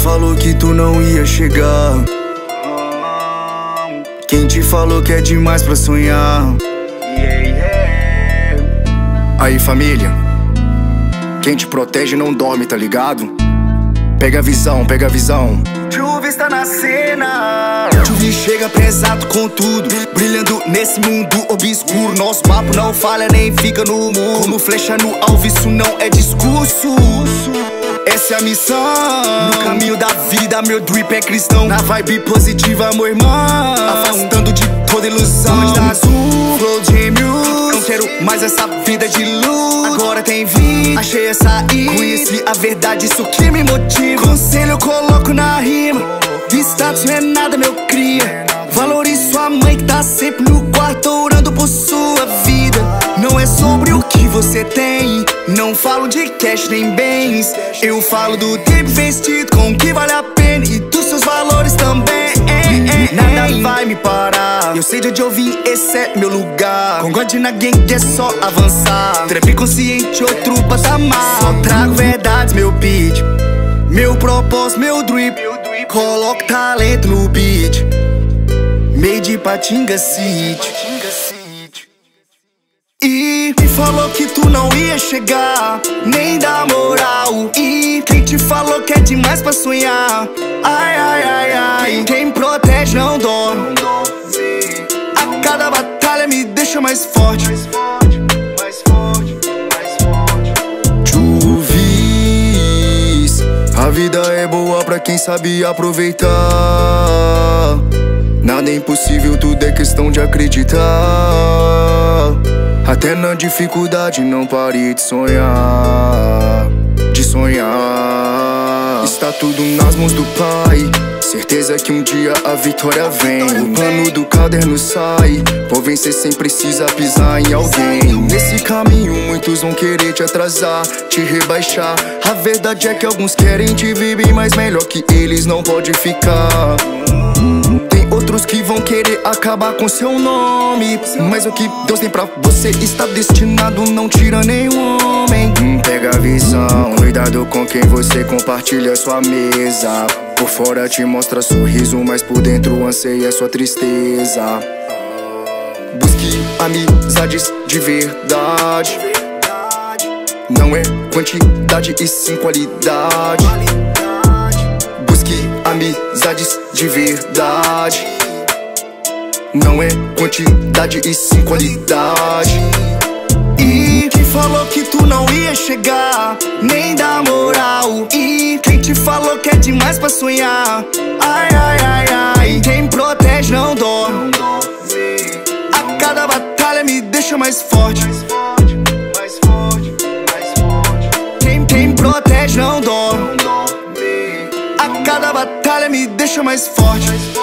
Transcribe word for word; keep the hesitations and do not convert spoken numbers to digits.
falou que tu não ia chegar? Quem te falou que é demais pra sonhar? Aí família, quem te protege não dorme, tá ligado? Pega a visão, pega a visão. Chuva está na cena. Chuva chega pesado com tudo, brilhando nesse mundo obscuro. Nosso papo não falha nem fica no muro. Como flecha no alvo, isso não é discurso. Essa é a missão. No caminho da vida, meu drip é cristão. Na vibe positiva, meu irmão, afastando de toda ilusão. Onde tá azul, flow de Muse. Não quero mais essa vida de luz. Agora tem vida, achei essa I. Conheci a verdade, isso que me motiva. Conselho eu coloco na rima. De status não é nada, meu cria. Valorize sua mãe que tá sempre no quarto orando por sua vida. Não é sobre o que você tem, não falo de cash nem bens. Eu falo do tempo investido com o que vale a pena e dos seus valores também. Nada vai me parar, eu sei de onde eu vim, esse é meu lugar. Com God na gang é só avançar. Trap consciente, outro patamar. Só trago verdades, meu beat, meu propósito, meu drip. Coloco talento no beat, meio de Patinga City. E quem falou que tu não ia chegar, nem dá moral. E quem te falou que é demais pra sonhar? Ai, ai, ai, ai. Quem protege não dorme. A cada batalha me deixa mais forte. Chuvis, a vida é boa pra quem sabe aproveitar. Nada é impossível, tudo é questão de acreditar. Até na dificuldade não pare de sonhar, de sonhar. Está tudo nas mãos do Pai, certeza que um dia a vitória vem. O plano do caderno sai, por vencer sem precisa pisar em alguém. Nesse caminho muitos vão querer te atrasar, te rebaixar. A verdade é que alguns querem te ver bem, mas melhor que eles não pode ficar. Outros que vão querer acabar com seu nome, mas o que Deus tem pra você está destinado, não tira nenhum homem. hum, Pega a visão, cuidado com quem você compartilha sua mesa. Por fora te mostra sorriso, mas por dentro anseia sua tristeza. Busque amizades de verdade, não é quantidade e sim qualidade. Busque amizades de verdade, não é quantidade e sim qualidade. E quem falou que tu não ia chegar, nem dá moral. E quem te falou que é demais pra sonhar? Ai, ai, ai, ai. Quem protege não dorme. A cada batalha me deixa mais forte. Quem, quem protege não dorme. A cada batalha me deixa mais forte.